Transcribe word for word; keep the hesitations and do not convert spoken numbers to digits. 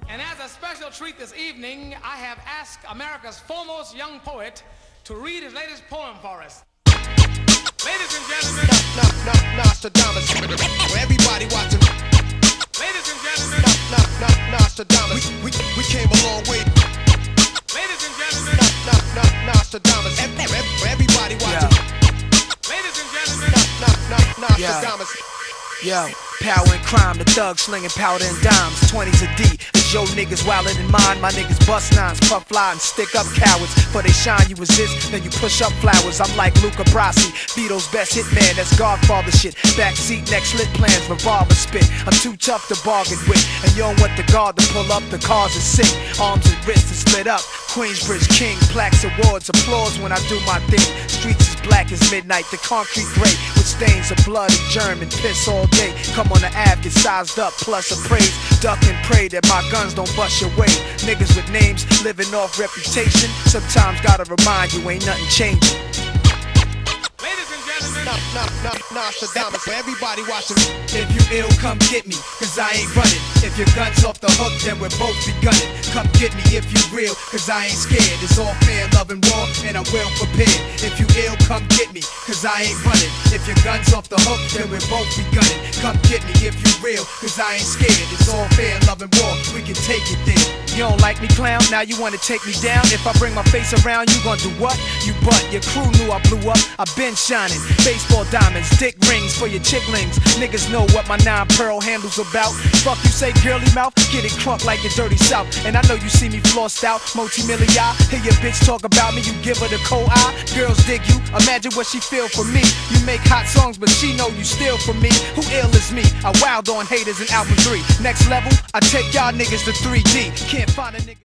And as a special treat this evening, I have asked America's foremost young poet to read his latest poem for us. Ladies and gentlemen, no, no, no, Nostradamus. Everybody watching. Ladies and gentlemen, no, no, no, Nostradamus. We, we, we came a long way. Ladies and gentlemen, no, no, no, Nostradamus. Everybody watching. Yeah. Ladies and gentlemen, no, no, no, Nostradamus. Yo, power and crime, the thugs slinging powder and dimes. Twenties a D, it's your niggas wilder than mine. My niggas bust nines, puff fly and stick up cowards. For they shine, you resist, then you push up flowers. I'm like Luca Brasi, Vito's best hitman, that's Godfather shit. Backseat, next lit plans, revolver spit. I'm too tough to bargain with, and you don't want the guard to pull up, the cars are sick. Arms and wrists are split up, Queensbridge King, plaques, awards, applause when I do my thing. Streets as black as midnight, the concrete gray, with stains of blood and germ and piss all day. Come on the Ave, get sized up, plus appraised. Duck and pray that my guns don't bust your way. Niggas with names, living off reputation. Sometimes gotta remind you, ain't nothing changing. ladies and gentlemen, no, no, no, Nostradamus. Everybody watching. If you ill, come get me, cause I ain't running. If your gun's off the hook, then we'll both be gunning. Come get me if you real, cause I ain't scared. It's all fair, love and war, and I'm well prepared. If you ill, come get me, cause I ain't running. If your gun's off the hook, then we'll both be gunning. Come get me if you real, cause I ain't scared. It's all fair, love and war, we can take it then. You don't like me, clown? Now you wanna take me down? If I bring my face around, you gon' do what? You butt, your crew knew I blew up. I been shining, baseball diamonds, dick rings for your chicklings. Niggas know what my nine pearl handle's about. Fuck you say girly mouth, get it crunk like your dirty south. And I know you see me flossed out, multi-million. Hear your bitch talk about me, you give her the cold eye. Girls dig you, imagine what she feel for me. You make hot songs, but she know you steal from me. Who ill is me? I wild on haters in album three. Next level, I take y'all niggas to three D. Can't find a nigga.